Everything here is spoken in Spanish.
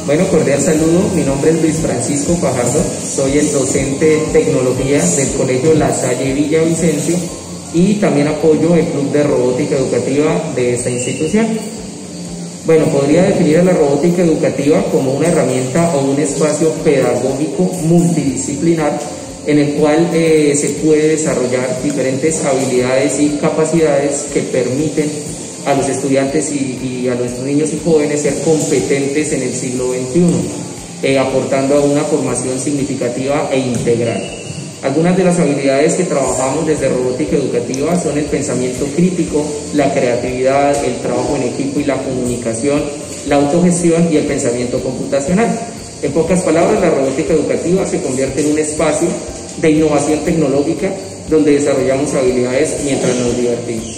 Bueno, cordial saludo, mi nombre es Luis Francisco Fajardo, soy el docente de tecnología del Colegio La Salle Villavicencio y también apoyo el Club de Robótica Educativa de esta institución. Bueno, podría definir a la robótica educativa como una herramienta o un espacio pedagógico multidisciplinar en el cual se puede desarrollar diferentes habilidades y capacidades que permiten a los estudiantes y a los niños y jóvenes ser competentes en el siglo XXI, aportando a una formación significativa e integral. Algunas de las habilidades que trabajamos desde robótica educativa son el pensamiento crítico, la creatividad, el trabajo en equipo y la comunicación, la autogestión y el pensamiento computacional. En pocas palabras, la robótica educativa se convierte en un espacio de innovación tecnológica donde desarrollamos habilidades mientras nos divertimos.